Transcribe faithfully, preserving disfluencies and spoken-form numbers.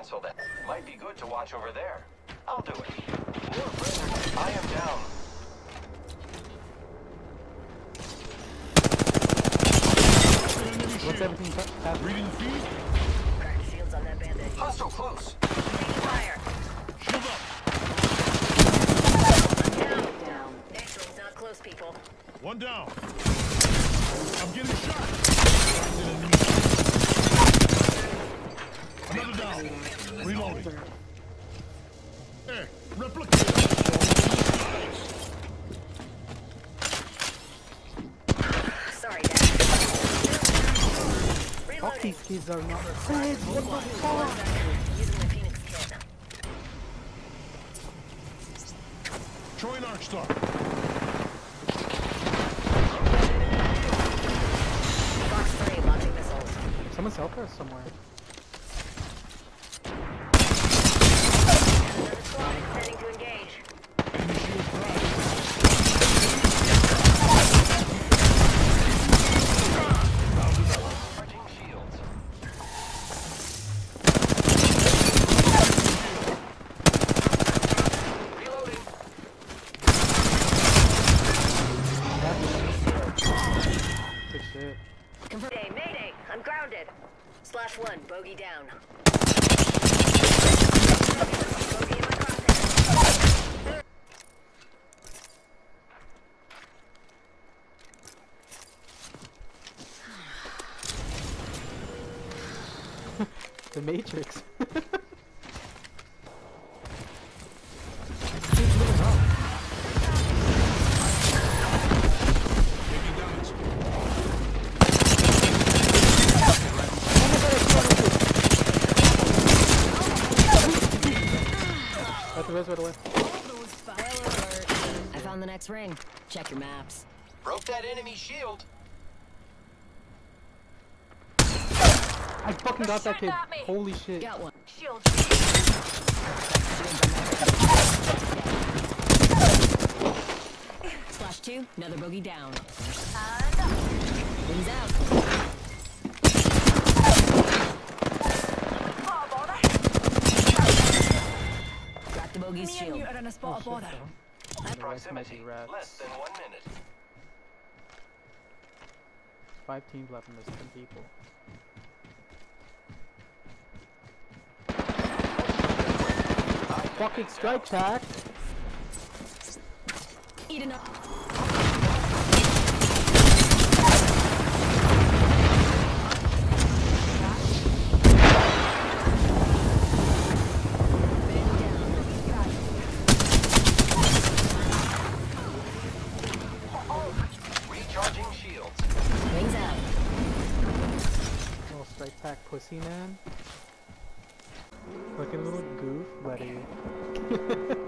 cancel that. Might be good to watch over there. I'll do it. More prisoners. I am down. What's everything fast? Reading feed? Crack shields on that bandit. Hostile close. Taking fire. Shield up. Down. Down. Excellent. Not close, people. One down. I'm getting shot. Another down. Reloading. Hey, replicate. Sorry, Dad. Fuck Reloading. these kids are not friends. What the fuck? Using the Phoenix kit. Troy and Arcstar. Fox three launching missiles. Someone's out there somewhere. Another squad extending to engage. Enemy shield drive. Charging shields. Reloading. Good shit. Mayday, mayday. I'm grounded. Slash one. Bogey down. Bogey in my crosshairs. The Matrix. Taking damage. Right the rest right away. I found the next ring. Check your maps. Broke that enemy shield. I fucking got that kid. Holy shit. Got one. Shield. Slash two. Another bogey down. And up. Wings out. Spot a border. Crack the bogey's Me and shield. you are in a spot of border. Proximity. rats. Less than one minute. Five teams left and there's ten people. Fucking strike tack. Eating up. Recharging shields. Wings out. Little strike tack pussy man. Looking a little goof, buddy.